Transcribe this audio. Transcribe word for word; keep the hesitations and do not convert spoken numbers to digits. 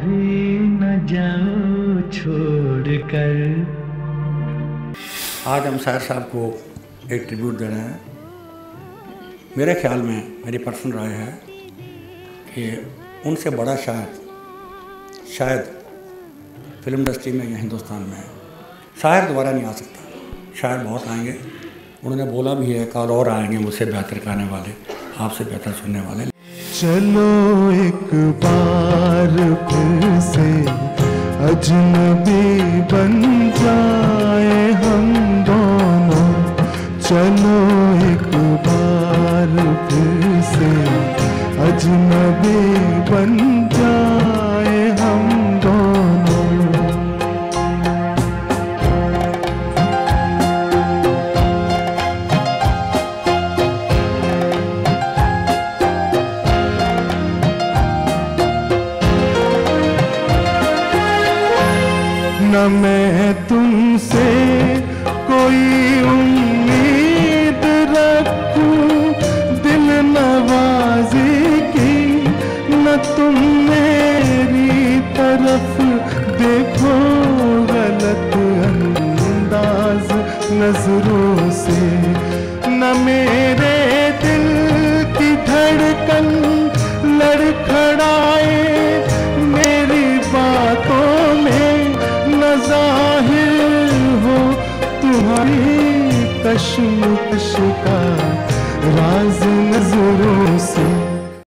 कभी न जाओ छोड़कर। आज हम साहिर साहब को एक ट्रिब्यूट दे रहे हैं। मेरे ख्याल में, मेरी पर्सनल राय है कि उनसे बड़ा शायद शायद फिल्म इंडस्ट्री में या हिंदुस्तान में शायर दोबारा नहीं आ सकता। शायर बहुत आएंगे, उन्होंने बोला भी है, कल और आएंगे मुझसे बेहतर गाने वाले, आपसे बेहतर सुनने वाले। चलो एक बार फिर से अजनबी बन जाए हम दोनों। चलो एक बार फिर से अजनबी बन जाए हम दोनों। न मैं तुमसे कोई उम्मीद रखूं दिल नवाज़ी की, न तुम मेरी तरफ देखो गलत अंदाज नजरों से। न मेरे दिल की धड़कन लड़खड़ाए मेरी बातों में, न ज़ाहिर हो तुम्हारी कश्मकश का